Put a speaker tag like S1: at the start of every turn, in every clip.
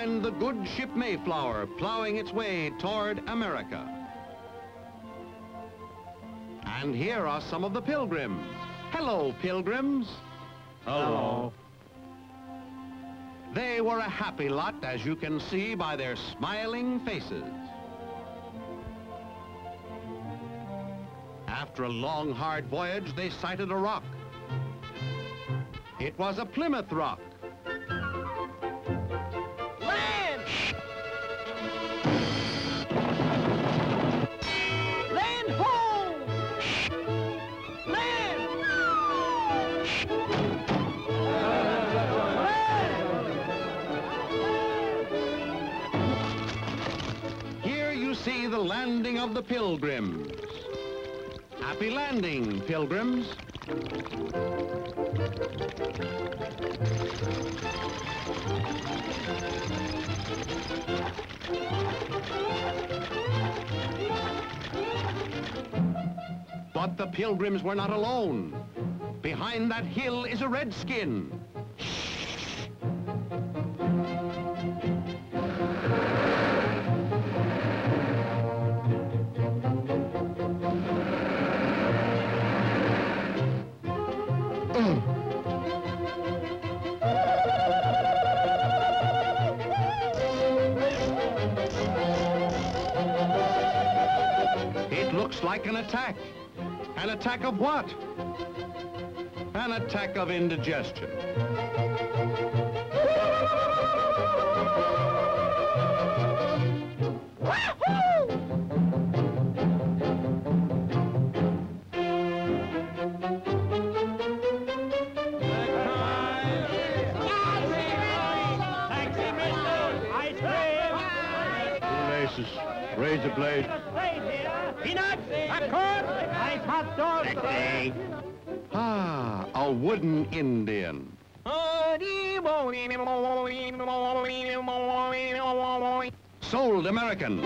S1: find the good ship Mayflower plowing its way toward America. And here are some of the Pilgrims. Hello, Pilgrims.
S2: Hello.
S1: They were a happy lot, as you can see by their smiling faces. After a long, hard voyage, they sighted a rock. It was a Plymouth Rock.
S3: Land! Land ho! Land!
S1: Here you see the landing of the Pilgrims. Happy landing, Pilgrims. But the Pilgrims were not alone. Behind that hill is a redskin. It looks like an attack. An attack of what? An attack of indigestion.
S2: Raise the blade.
S3: Peanuts! Popcorn! Ice hot dog!
S1: Ah, a wooden Indian. Sold American.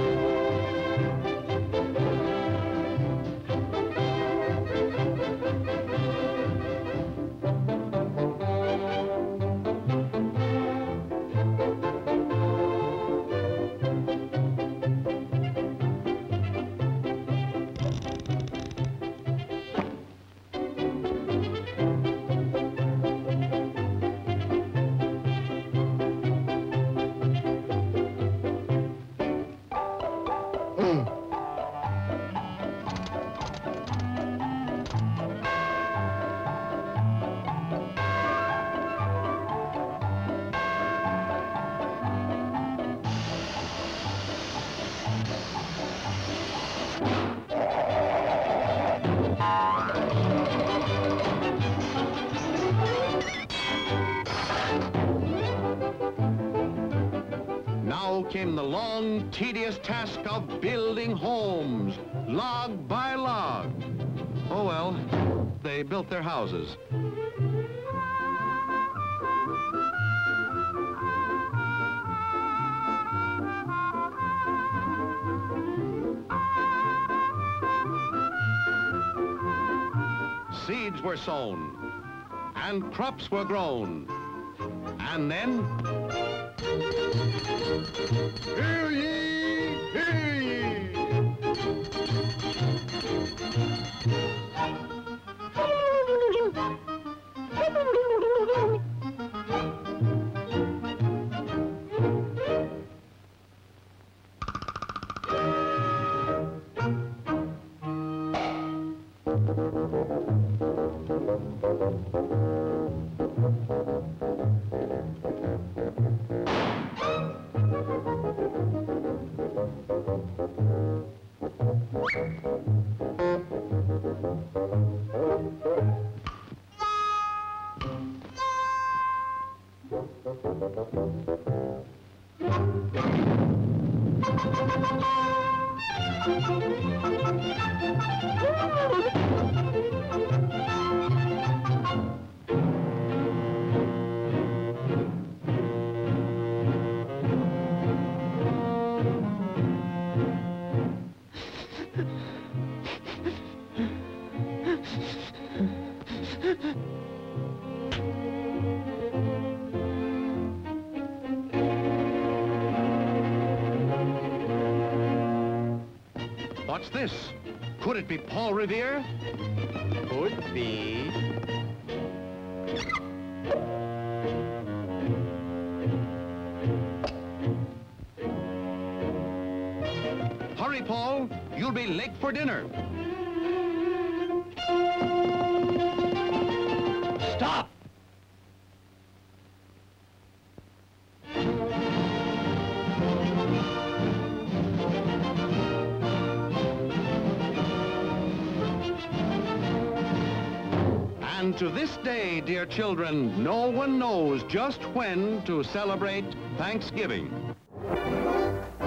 S1: Now came the long, tedious task of building homes, log by log. Oh well, they built their houses. Seeds were sown, and crops were grown, and then... Hear ye! Hear ye! What's this? Could it be Paul Revere?
S2: Could be.
S1: Hurry, Paul. You'll be late for dinner.
S2: Stop!
S1: And to this day, dear children, no one knows just when to celebrate Thanksgiving.